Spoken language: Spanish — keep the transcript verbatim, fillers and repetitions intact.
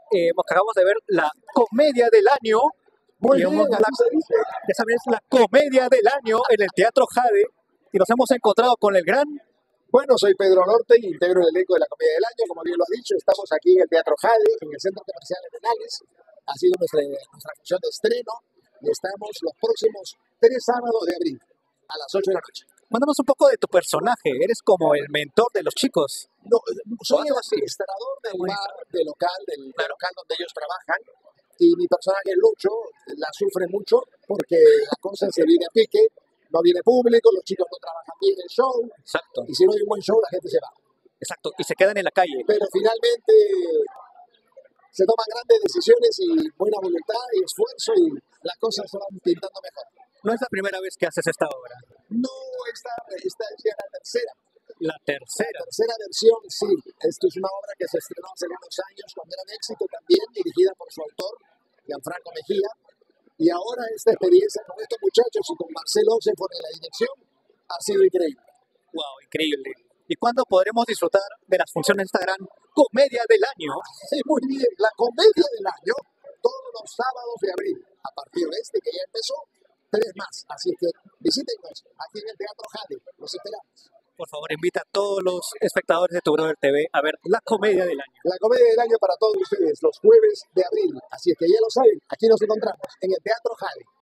eh, acabamos de ver la comedia del año. Muy y bien, hemos- la, así se dice. esa vez la comedia del año en el Teatro Jade. Y nos hemos encontrado con el gran. Bueno, soy Pedro Norte y integro el elenco de la Comedia del Año, como bien lo ha dicho. Estamos aquí en el Teatro Jade, en el Centro Comercial Arenales. Ha sido nuestra, nuestra función de estreno y estamos los próximos tres sábados de abril a las ocho de la noche. Mándanos un poco de tu personaje. Eres como el mentor de los chicos. No, soy el algo así. administrador del Muy bar, del local, del, del local donde ellos trabajan. Y mi personaje Lucho la sufre mucho porque la cosa se viene a pique, no viene público, los chicos no trabajan bien el show. Exacto, Y si no hay un buen show, la gente se va. exacto. Y se quedan en la calle. Pero finalmente se toman grandes decisiones y buena voluntad y esfuerzo y las cosas se van pintando mejor. No es la primera vez que haces esta obra. No, esta, esta es ya la tercera. La La tercera. tercera versión, sí. Esto es una obra que se estrenó hace unos años con gran éxito también, dirigida por su autor, Gianfranco Mejía. Y ahora esta experiencia con estos muchachos y con Marcelo Oxenford en la dirección ha sido increíble. Wow, increíble. ¿Y cuándo podremos disfrutar de las funciones de esta gran comedia del año? Sí, muy bien. La comedia del año, todos los sábados de abril, a partir de este que ya empezó, tres más. Así que visítenos aquí en el Teatro Jade. Los esperamos. Por favor, invita a todos los espectadores de Tu Brother T V a ver la comedia del año. La comedia del año para todos ustedes, los jueves de abril. Así es que ya lo saben, aquí nos encontramos en el Teatro Jade.